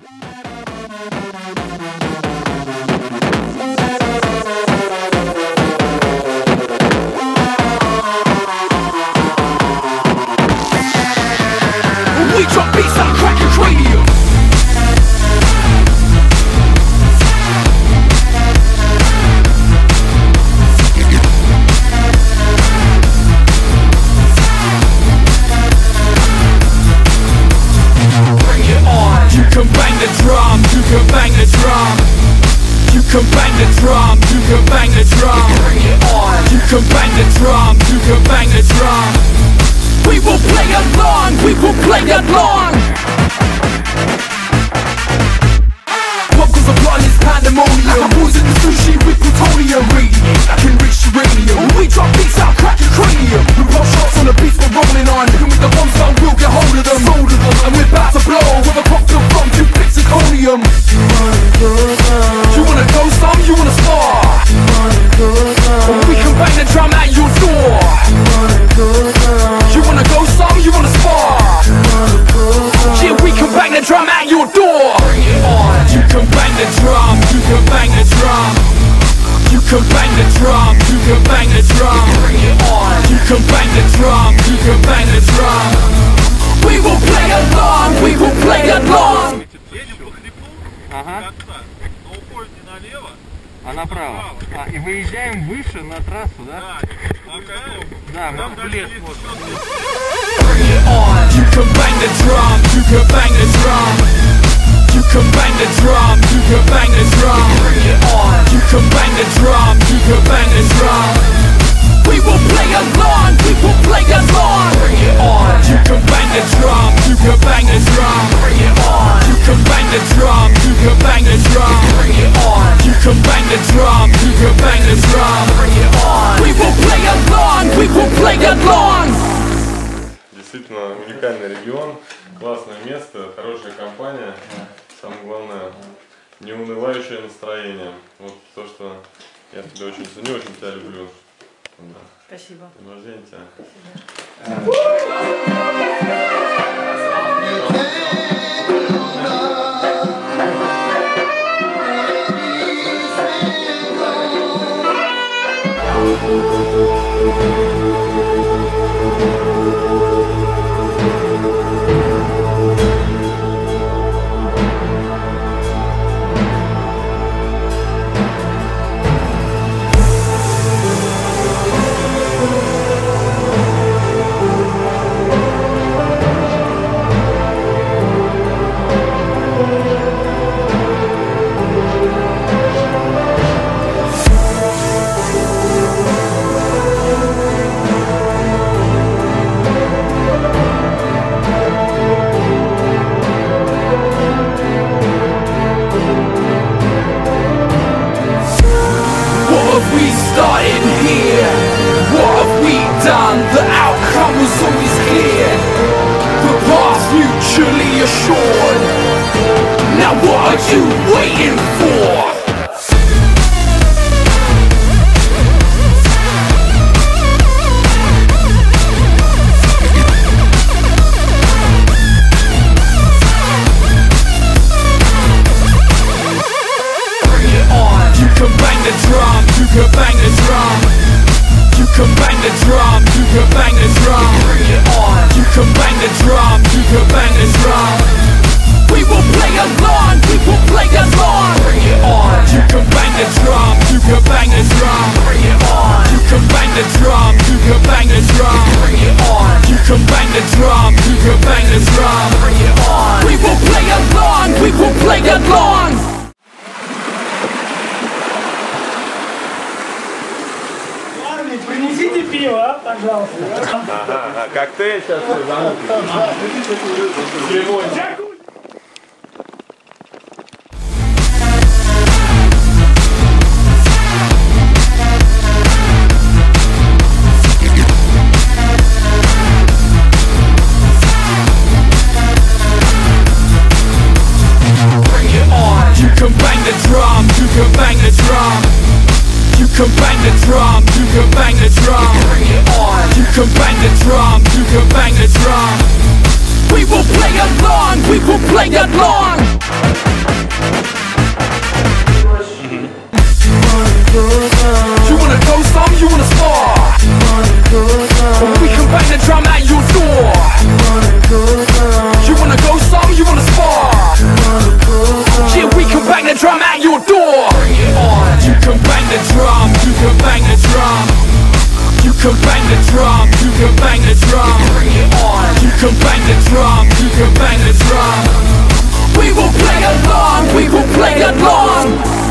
We drop beats like cracking cranium. Bring it on. You can bang the drum, you can bang the drum. You can bang the drum, you can bang the drum. Bring it on. You can bang the drum, you can bang the drum. We will play along, we will play along. Pop goes a blood, it's pandemonium. Boys in the sushi with plutonium. Radiate, I can reach uranium. When we drop beats out, crack your cranium. We pop shots on the beats we're rolling on. Even with the bombs down, we'll get hold of them. Hold of them, and we're about to blow. With a pop to from, you pick zirconium. You wanna go some, you wanna spar. Or we can bang the drum at your door. You wanna go some, you wanna spar. Yeah, we can bang the drum at your door. Bring it on. You can bang the drum, you can bang the drum. You can bang the drum, you can bang the drum. Bring it on. You can bang the drum, you can bang the drum. We will play along, we will play along. Ага. А направо. И выезжаем выше на трассу, да? Да, мы в лес можем. Bring it on. You can bang the drum, you can bang the drum. You can bang the drum, you can bang the drum. Bring it on. You can bang the drum, you can bang the drum. We will play along, we will play along. Bring it on. You can bang the drum, you can bang the drum. Bring it on. You can bang the drum, you can bang the drum. Bring it on. You can bang the drum, you can bang the drum. Bring it on. We will play along, we will play along. Действительно уникальный регион, классное место, хорошая компания. Самое главное, неунывающее настроение. Вот то, что я тебя очень ценю, очень тебя люблю. Да. Спасибо. День рождения тебя. The outcome was always clear. The path mutually assured. Now what are you waiting for? Bring it on. You can bang the drum, you can bang the drum. You can bang the drum, you can bang the drum. Bring it on. You can bang the drum, you can bang the drum. We will play along, we will play along. Bring it on. You can bang the drum, you can bang the drum. Bring it on. You can bang the drum, you can bang the drum. Bring it on. You can bang the drum, you can bang the drum. Bring it on. We will play along, we will play along. Принесите пиво, пожалуйста. Ага, коктейль сейчас Bring it on. You can bang the drum, you can bang the drum. You can bang the drum, you can bang the drum. Bring it on. You can bang the drum, you can bang the drum. We will play along, we will play along. You wanna go some, you wanna spar? We can bang the drum at your door. You wanna go some, you wanna spar? Yeah, we can bang the drum at your door. You can bang the drum, you can bang the drum. You can bang the drum, you can bang the drum. You can bang the drum, you can bang the drum. We will play along, we will play along.